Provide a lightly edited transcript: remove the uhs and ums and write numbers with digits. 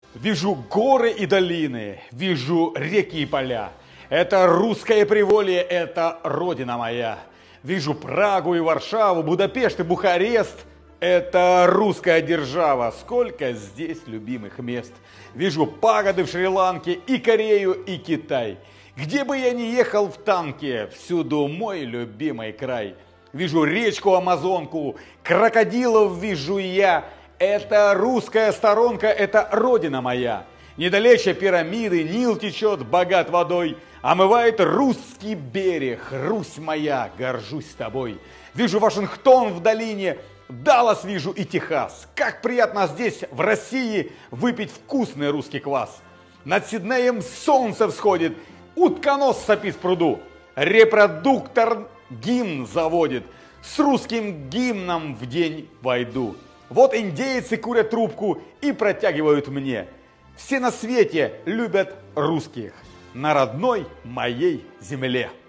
Вижу горы и долины, вижу реки и поля. Это русское приволье, это родина моя. Вижу Прагу и Варшаву, Будапешт и Бухарест. Это русская держава, сколько здесь любимых мест. Вижу пагоды в Шри-Ланке и Корею и Китай. Где бы я ни ехал в танке, всюду мой любимый край. Вижу речку Амазонку, крокодилов вижу я. Это русская сторонка, это родина моя. Недалече пирамиды, Нил течет богат водой. Омывает русский берег, Русь моя, горжусь тобой. Вижу Вашингтон в долине, Даллас вижу и Техас. Как приятно здесь, в России, выпить вкусный русский квас. Над Сиднеем солнце всходит, утконос сопит в пруду. Репродуктор гимн заводит, с русским гимном в день войду. Вот индейцы курят трубку и протягивают мне. Все на свете любят русских на родной моей земле.